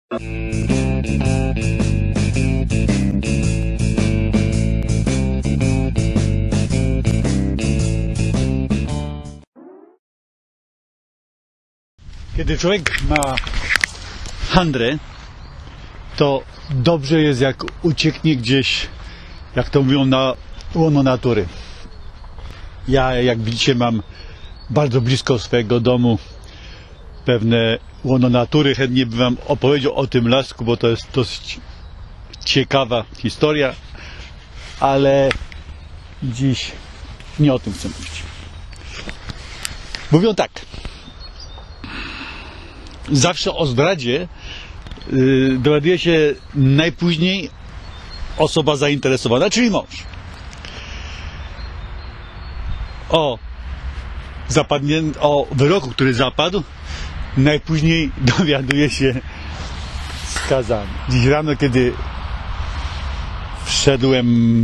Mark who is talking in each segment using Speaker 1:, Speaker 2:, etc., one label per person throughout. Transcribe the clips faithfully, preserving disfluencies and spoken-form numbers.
Speaker 1: Kiedy człowiek ma handrę, to dobrze jest, jak ucieknie gdzieś, jak to mówią, na łono natury. Ja, jak widzicie, mam bardzo blisko swojego domu pewne łono natury. Chętnie bym wam opowiedział o tym lasku, bo to jest dosyć ciekawa historia, ale dziś nie o tym chcę mówić. Mówią tak: zawsze o zdradzie yy, dowiaduje się najpóźniej osoba zainteresowana, czyli mąż. O, zapadnie, o wyroku, który zapadł, najpóźniej dowiaduje się skazany. Dziś rano, kiedy wszedłem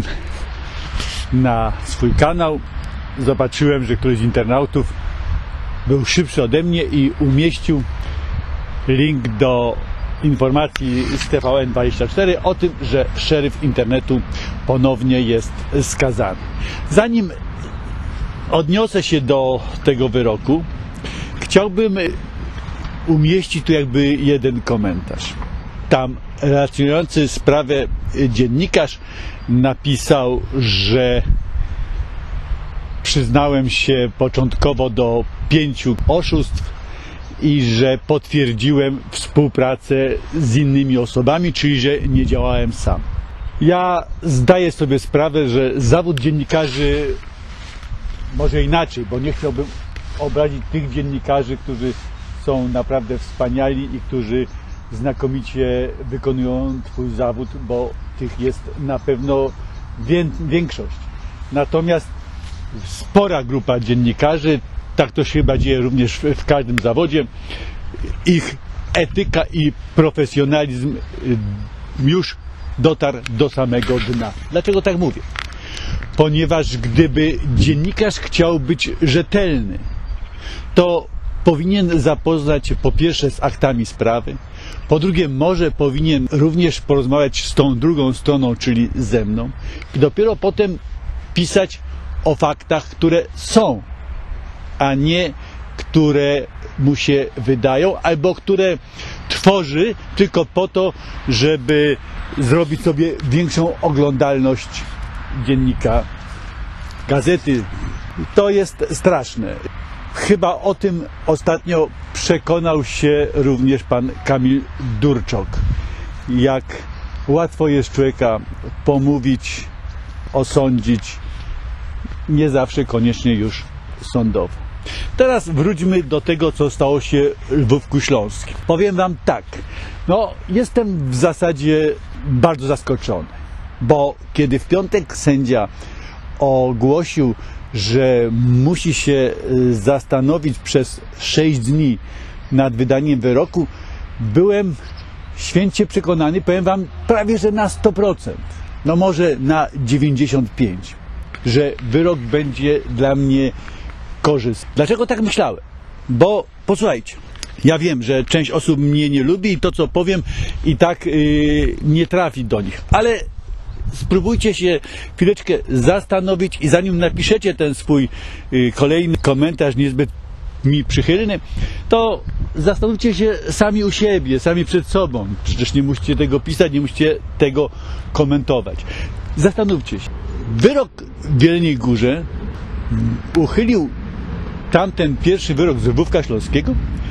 Speaker 1: na swój kanał, zobaczyłem, że któryś z internautów był szybszy ode mnie i umieścił link do informacji z T V N dwadzieścia cztery o tym, że szeryf internetu ponownie jest skazany. Zanim odniosę się do tego wyroku, chciałbym umieścić tu jakby jeden komentarz. Tam relacjonujący sprawę dziennikarz napisał, że przyznałem się początkowo do pięciu oszustw i że potwierdziłem współpracę z innymi osobami, czyli że nie działałem sam. Ja zdaję sobie sprawę, że zawód dziennikarzy, może inaczej, bo nie chciałbym obrazić tych dziennikarzy, którzy są naprawdę wspaniali i którzy znakomicie wykonują swój zawód, bo tych jest na pewno większość. Natomiast spora grupa dziennikarzy, tak to się chyba dzieje również w każdym zawodzie, ich etyka i profesjonalizm już dotarł do samego dna. Dlaczego tak mówię? Ponieważ gdyby dziennikarz chciał być rzetelny, to powinien zapoznać się po pierwsze z aktami sprawy, po drugie może powinien również porozmawiać z tą drugą stroną, czyli ze mną, i dopiero potem pisać o faktach, które są, a nie które mu się wydają, albo które tworzy tylko po to, żeby zrobić sobie większą oglądalność dziennika, gazety. To jest straszne. Chyba o tym ostatnio przekonał się również pan Kamil Durczok. Jak łatwo jest człowieka pomówić, osądzić, nie zawsze koniecznie już sądowo. Teraz wróćmy do tego, co stało się w Lwówku Śląskim. Powiem wam tak, no jestem w zasadzie bardzo zaskoczony, bo kiedy w piątek sędzia ogłosił, że musi się zastanowić przez sześć dni nad wydaniem wyroku, byłem święcie przekonany, powiem wam, prawie że na sto procent, no może na dziewięćdziesiąt pięć procent, że wyrok będzie dla mnie korzystny. Dlaczego tak myślałem? Bo posłuchajcie, ja wiem, że część osób mnie nie lubi i to, co powiem, i tak yy, nie trafi do nich, ale spróbujcie się chwileczkę zastanowić i zanim napiszecie ten swój y, kolejny komentarz niezbyt mi przychylny, to zastanówcie się sami u siebie, sami przed sobą. Przecież nie musicie tego pisać, nie musicie tego komentować. Zastanówcie się. Wyrok w Jeleniej Górze uchylił tamten pierwszy wyrok z Lwówka Śląskiego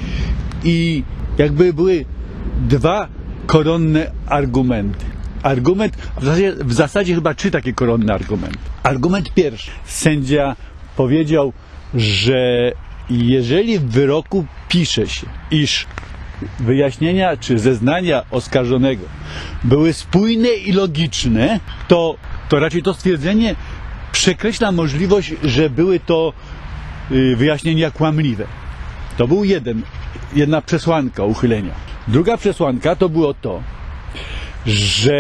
Speaker 1: i jakby były dwa koronne argumenty. Argument, w zasadzie, w zasadzie chyba trzy takie koronne argumenty. Argument pierwszy. Sędzia powiedział, że jeżeli w wyroku pisze się, iż wyjaśnienia czy zeznania oskarżonego były spójne i logiczne, to, to raczej to stwierdzenie przekreśla możliwość, że były to wyjaśnienia kłamliwe. To był jeden, jedna przesłanka uchylenia. Druga przesłanka to było to, że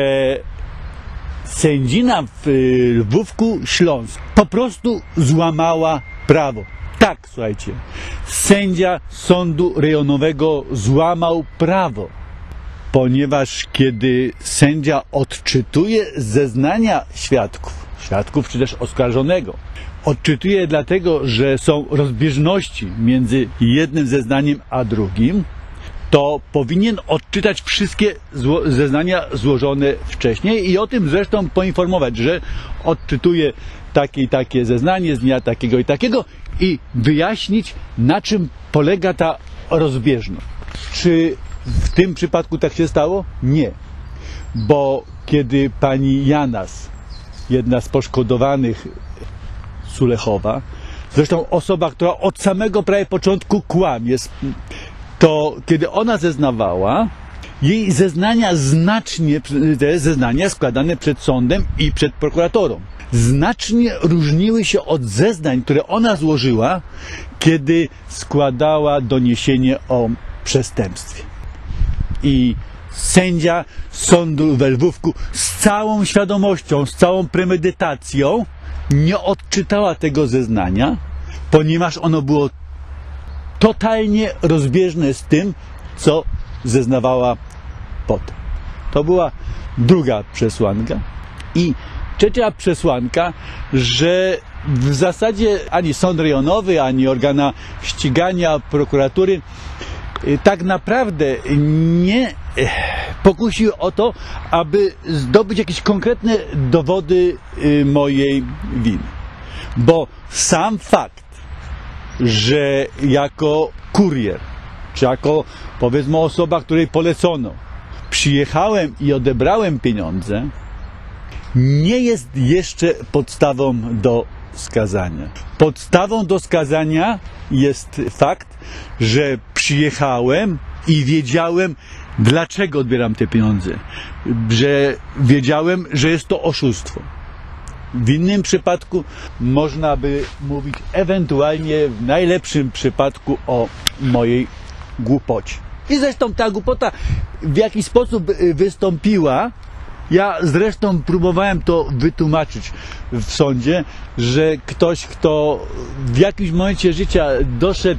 Speaker 1: sędzina w Lwówku Śląskim po prostu złamała prawo. Tak, słuchajcie, sędzia sądu rejonowego złamał prawo. ponieważ kiedy sędzia odczytuje zeznania świadków, świadków czy też oskarżonego, odczytuje dlatego, że są rozbieżności między jednym zeznaniem a drugim, to powinien odczytać wszystkie zło- zeznania złożone wcześniej i o tym zresztą poinformować, że odczytuje takie i takie zeznanie z dnia takiego i takiego i wyjaśnić, na czym polega ta rozbieżność. Czy w tym przypadku tak się stało? Nie. Bo kiedy pani Janas, jedna z poszkodowanych Sulechowa, zresztą osoba, która od samego prawie początku kłamie, to kiedy ona zeznawała, jej zeznania znacznie, te zeznania składane przed sądem i przed prokuratorą, znacznie różniły się od zeznań, które ona złożyła, kiedy składała doniesienie o przestępstwie. I sędzia sądu we Lwówku z całą świadomością, z całą premedytacją nie odczytała tego zeznania, ponieważ ono było totalnie rozbieżne z tym, co zeznawała potem. To była druga przesłanka. I trzecia przesłanka, że w zasadzie ani sąd rejonowy, ani organa ścigania prokuratury tak naprawdę nie pokusiły o to, aby zdobyć jakieś konkretne dowody mojej winy. Bo sam fakt, że jako kurier, czy jako, powiedzmy, osoba, której polecono, przyjechałem i odebrałem pieniądze, nie jest jeszcze podstawą do skazania. Podstawą do skazania jest fakt, że przyjechałem i wiedziałem, dlaczego odbieram te pieniądze. Że wiedziałem, że jest to oszustwo. W innym przypadku można by mówić ewentualnie w najlepszym przypadku o mojej głupocie. I zresztą ta głupota w jakiś sposób wystąpiła. Ja zresztą próbowałem to wytłumaczyć w sądzie, że ktoś, kto w jakimś momencie życia doszedł,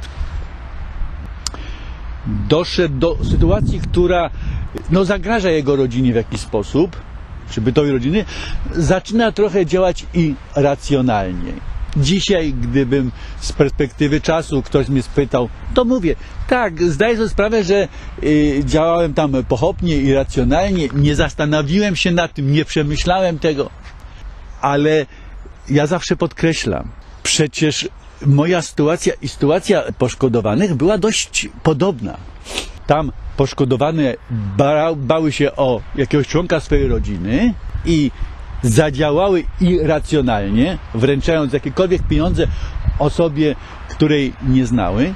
Speaker 1: doszedł do sytuacji, która no, zagraża jego rodzinie w jakiś sposób, czy bytowi rodziny, zaczyna trochę działać irracjonalnie. Dzisiaj, gdybym z perspektywy czasu ktoś mnie spytał, to mówię, tak, zdaję sobie sprawę, że y, działałem tam pochopnie, irracjonalnie, nie zastanowiłem się nad tym, nie przemyślałem tego, ale ja zawsze podkreślam, przecież moja sytuacja i sytuacja poszkodowanych była dość podobna. Tam poszkodowane ba bały się o jakiegoś członka swojej rodziny i zadziałały irracjonalnie, wręczając jakiekolwiek pieniądze osobie, której nie znały.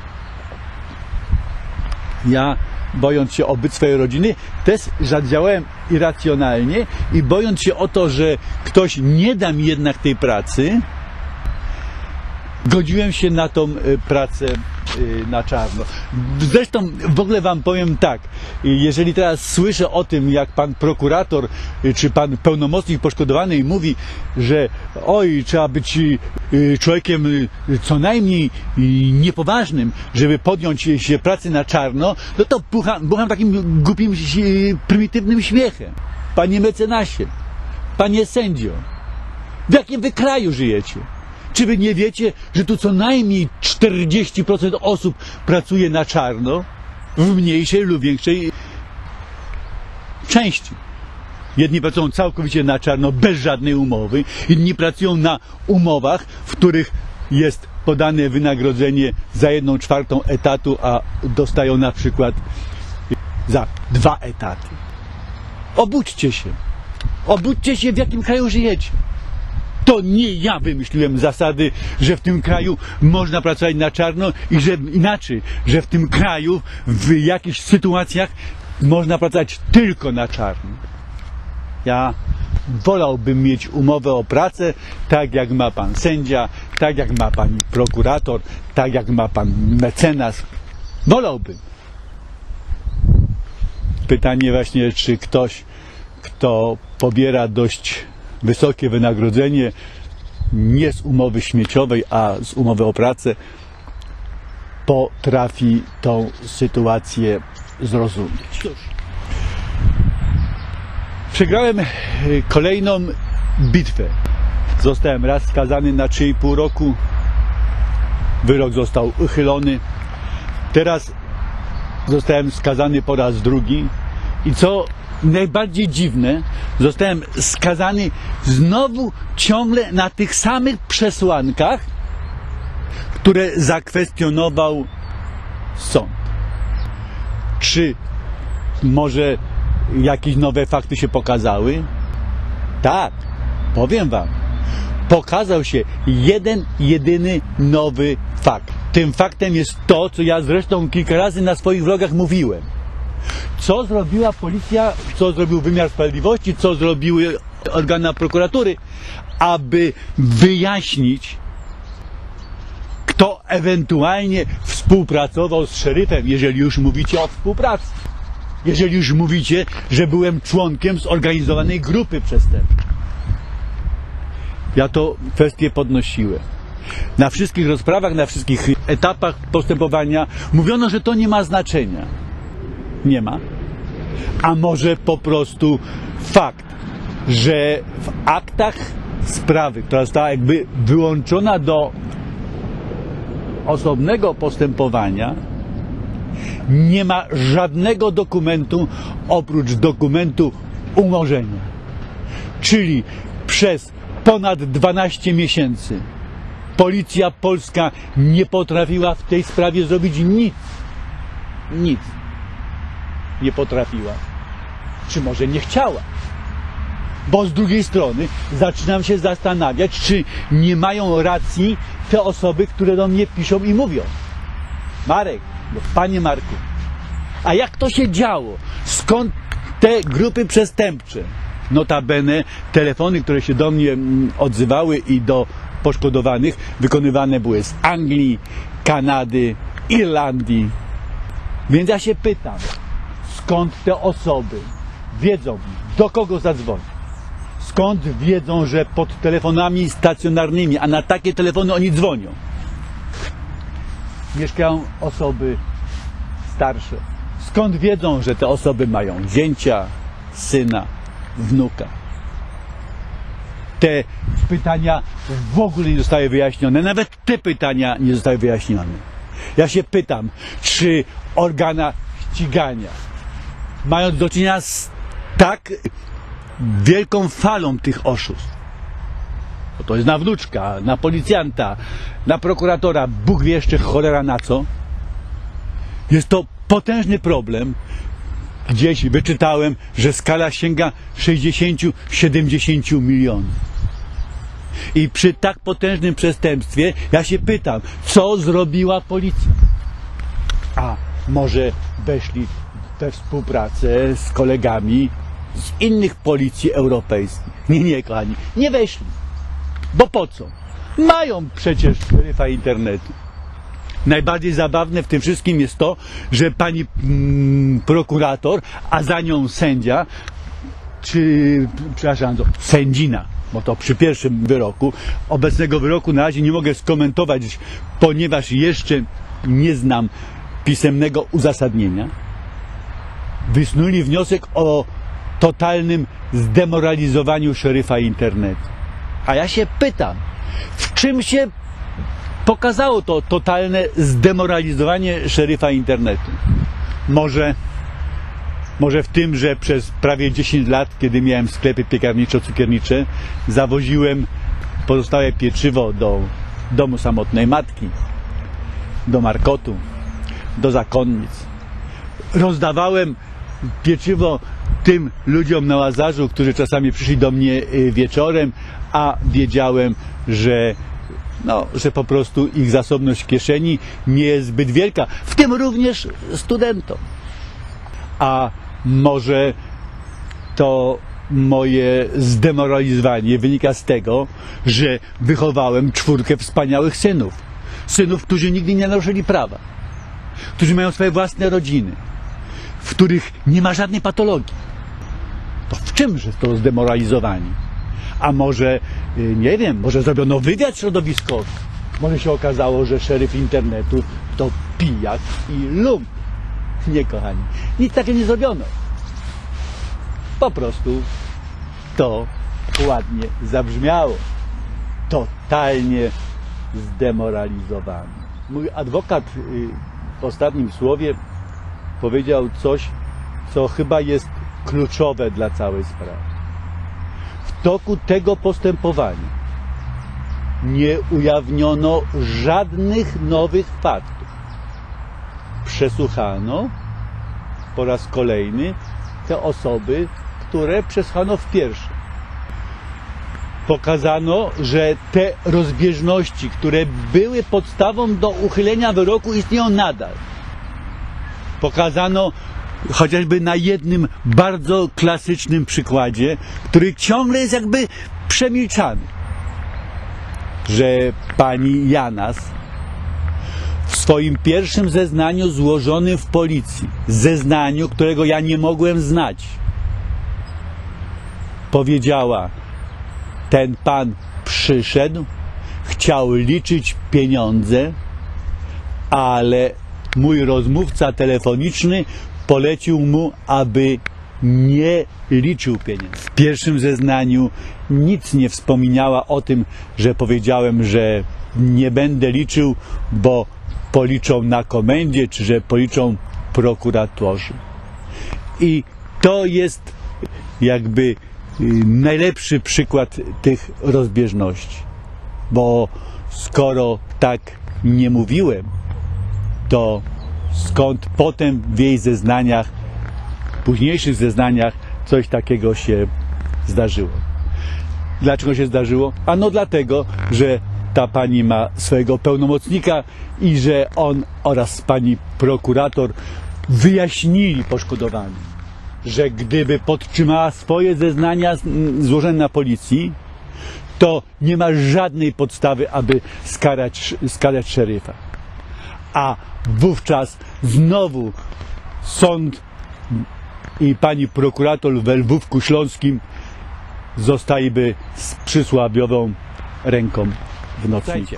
Speaker 1: Ja, bojąc się o byt swojej rodziny, też zadziałałem irracjonalnie i bojąc się o to, że ktoś nie da mi jednak tej pracy, godziłem się na tą pracę na czarno. Zresztą w ogóle wam powiem tak, jeżeli teraz słyszę o tym, jak pan prokurator czy pan pełnomocnik poszkodowanej mówi, że oj, trzeba być człowiekiem co najmniej niepoważnym, żeby podjąć się pracy na czarno, no to bucham, bucham takim głupim, prymitywnym śmiechem. Panie mecenasie, panie sędzio, w jakim wy kraju żyjecie? Czy wy nie wiecie, że tu co najmniej czterdzieści procent osób pracuje na czarno w mniejszej lub większej części? Jedni pracują całkowicie na czarno, bez żadnej umowy, inni pracują na umowach, w których jest podane wynagrodzenie za jedną czwartą etatu, a dostają na przykład za dwa etaty. Obudźcie się. Obudźcie się, w jakim kraju żyjecie. To nie ja wymyśliłem zasady, że w tym kraju można pracować na czarno i że inaczej, że w tym kraju w jakichś sytuacjach można pracować tylko na czarno. Ja wolałbym mieć umowę o pracę, tak jak ma pan sędzia, tak jak ma pani prokurator, tak jak ma pan mecenas. Wolałbym. Pytanie właśnie, czy ktoś, kto pobiera dość wysokie wynagrodzenie nie z umowy śmieciowej, a z umowy o pracę, potrafi tą sytuację zrozumieć. Cóż, Przegrałem kolejną bitwę. Zostałem raz skazany na trzy i pół roku. Wyrok został uchylony. Teraz zostałem skazany po raz drugi. I co najbardziej dziwne, zostałem skazany znowu ciągle na tych samych przesłankach, które zakwestionował sąd. Czy może jakieś nowe fakty się pokazały? Tak, powiem wam. Pokazał się jeden, jedyny nowy fakt. Tym faktem jest to, co ja zresztą kilka razy na swoich vlogach mówiłem. Co zrobiła policja, co zrobił wymiar sprawiedliwości, co zrobiły organy prokuratury, aby wyjaśnić, kto ewentualnie współpracował z szeryfem, jeżeli już mówicie o współpracy. Jeżeli już mówicie, że byłem członkiem zorganizowanej grupy przestępczej. Ja to kwestię podnosiłem. Na wszystkich rozprawach, na wszystkich etapach postępowania mówiono, że to nie ma znaczenia. Nie ma. A może po prostu fakt, że w aktach sprawy, która została jakby wyłączona do osobnego postępowania, nie ma żadnego dokumentu oprócz dokumentu umorzenia. Czyli przez ponad dwanaście miesięcy policja polska nie potrafiła w tej sprawie zrobić nic. Nic. Nie potrafiła. Czy może nie chciała? Bo z drugiej strony zaczynam się zastanawiać, czy nie mają racji te osoby, które do mnie piszą i mówią: Marek, no, panie Marku, a jak to się działo? Skąd te grupy przestępcze? Notabene telefony, które się do mnie odzywały i do poszkodowanych, wykonywane były z Anglii, Kanady, Irlandii. Więc ja się pytam, skąd te osoby wiedzą, do kogo zadzwonić? Skąd wiedzą, że pod telefonami stacjonarnymi, a na takie telefony oni dzwonią, mieszkają osoby starsze? Skąd wiedzą, że te osoby mają zięcia, syna, wnuka? Te pytania w ogóle nie zostały wyjaśnione. Nawet te pytania nie zostały wyjaśnione. Ja się pytam, czy organa ścigania, mając do czynienia z tak wielką falą tych oszustw, bo to jest na wnuczka, na policjanta, na prokuratora, Bóg wie jeszcze cholera na co, jest to potężny problem. Gdzieś wyczytałem, że skala sięga sześćdziesiąt do siedemdziesięciu milionów. I przy tak potężnym przestępstwie ja się pytam, co zrobiła policja? A może weszli we współpracę z kolegami z innych policji europejskich? Nie, nie, kochani, nie weszli. Bo po co? Mają przecież szeryfa internetu. Najbardziej zabawne w tym wszystkim jest to, że pani mm, prokurator, a za nią sędzia, czy, przepraszam, sędzina, bo to przy pierwszym wyroku, obecnego wyroku na razie nie mogę skomentować, ponieważ jeszcze nie znam pisemnego uzasadnienia, wysnuli wniosek o totalnym zdemoralizowaniu szeryfa internetu. A ja się pytam, w czym się pokazało to totalne zdemoralizowanie szeryfa internetu? Może, może w tym, że przez prawie dziesięć lat, kiedy miałem sklepy piekarniczo-cukiernicze, zawoziłem pozostałe pieczywo do domu samotnej matki, do markotu, do zakonnic. Rozdawałem pieczywo tym ludziom na Łazarzu, którzy czasami przyszli do mnie wieczorem, a wiedziałem, że No, że po prostu ich zasobność kieszeni nie jest zbyt wielka, w tym również studentom. A może to moje zdemoralizowanie wynika z tego, że wychowałem czwórkę wspaniałych synów. Synów, którzy nigdy nie naruszyli prawa, którzy mają swoje własne rodziny, w których nie ma żadnej patologii. To w czymże to zdemoralizowanie? A może, nie wiem, może zrobiono wywiad środowiskowy. Może się okazało, że szeryf internetu to pijak i lump. Nie, kochani, nic takiego nie zrobiono. Po prostu to ładnie zabrzmiało. Totalnie zdemoralizowany. Mój adwokat w ostatnim słowie powiedział coś, co chyba jest kluczowe dla całej sprawy. W toku tego postępowania nie ujawniono żadnych nowych faktów. Przesłuchano po raz kolejny te osoby, które przesłuchano w pierwszym. Pokazano, że te rozbieżności, które były podstawą do uchylenia wyroku, istnieją nadal. Pokazano chociażby na jednym bardzo klasycznym przykładzie, który ciągle jest jakby przemilczany, że pani Janas w swoim pierwszym zeznaniu złożonym w policji, zeznaniu, którego ja nie mogłem znać, powiedziała: ten pan przyszedł, chciał liczyć pieniądze, ale mój rozmówca telefoniczny polecił mu, aby nie liczył pieniędzy. W pierwszym zeznaniu nic nie wspomniała o tym, że powiedziałem, że nie będę liczył, bo policzą na komendzie, czy że policzą prokuratorzy. I to jest jakby najlepszy przykład tych rozbieżności. Bo skoro tak nie mówiłem, to skąd potem w jej zeznaniach, późniejszych zeznaniach coś takiego się zdarzyło. Dlaczego się zdarzyło? Ano dlatego, że ta pani ma swojego pełnomocnika i że on oraz pani prokurator wyjaśnili poszkodowanym, że gdyby podtrzymała swoje zeznania złożone na policji, to nie ma żadnej podstawy, aby skarać, skarać szeryfa. A wówczas znowu sąd i pani prokurator w Lwówku Śląskim zostaliby z przysławiową ręką w nocnicie.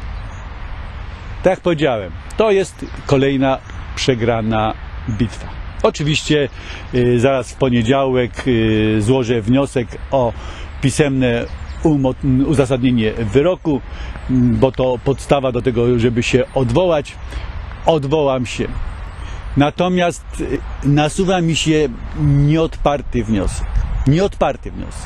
Speaker 1: Tak jak powiedziałem, to jest kolejna przegrana bitwa. Oczywiście y, zaraz w poniedziałek y, złożę wniosek o pisemne uzasadnienie wyroku, bo to podstawa do tego, żeby się odwołać. Odwołam się. Natomiast nasuwa mi się nieodparty wniosek. Nieodparty wniosek.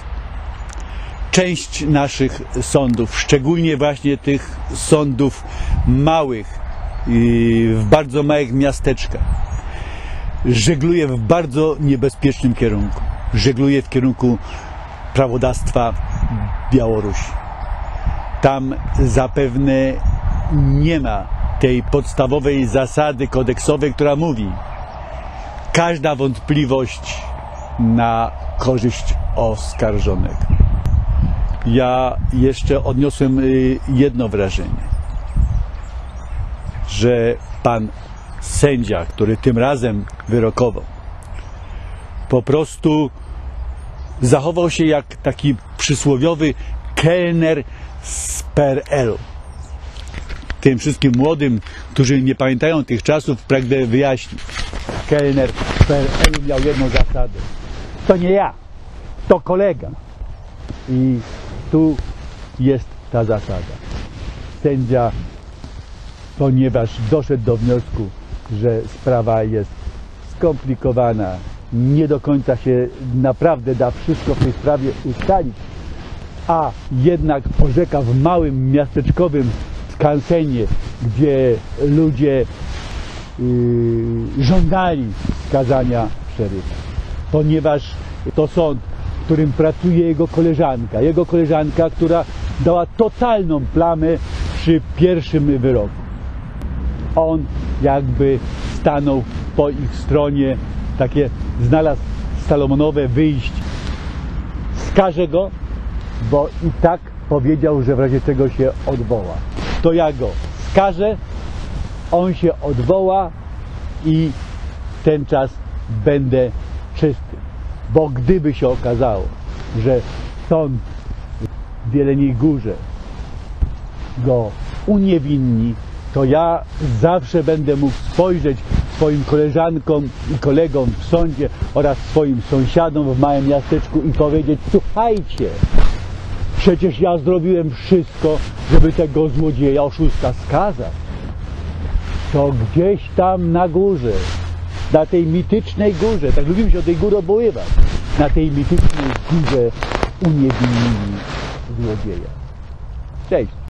Speaker 1: Część naszych sądów, szczególnie właśnie tych sądów małych, w bardzo małych miasteczkach, żegluje w bardzo niebezpiecznym kierunku. Żegluje w kierunku prawodawstwa Białorusi. Tam zapewne nie ma tej podstawowej zasady kodeksowej, która mówi: każda wątpliwość na korzyść oskarżonego. Ja jeszcze odniosłem jedno wrażenie, że pan sędzia, który tym razem wyrokował, po prostu zachował się jak taki przysłowiowy kelner z P R L-u. Tym wszystkim młodym, którzy nie pamiętają tych czasów, pragnę wyjaśnić. Kelner z P R L-u miał jedną zasadę: to nie ja, to kolega. I tu jest ta zasada. Sędzia, ponieważ doszedł do wniosku, że sprawa jest skomplikowana, nie do końca się naprawdę da wszystko w tej sprawie ustalić, a jednak orzeka w małym miasteczkowym skansenie, gdzie ludzie yy, żądali skazania szeryfa, ponieważ to sąd, w którym pracuje jego koleżanka, jego koleżanka, która dała totalną plamę przy pierwszym wyroku. On jakby stanął po ich stronie, takie znalazł salomonowe wyjście. Skaże go, bo i tak powiedział, że w razie czego się odwoła. To ja go skażę, on się odwoła i w ten czas będę czysty. Bo gdyby się okazało, że sąd w Jeleniej Górze go uniewinni, to ja zawsze będę mógł spojrzeć w swoim koleżankom i kolegom w sądzie oraz swoim sąsiadom w małym miasteczku i powiedzieć: słuchajcie, przecież ja zrobiłem wszystko, żeby tego złodzieja, oszusta skazać. To gdzieś tam na górze, na tej mitycznej górze, tak lubimy się o tej góry obwoływać, na tej mitycznej górze uniewinnili złodzieja. Cześć!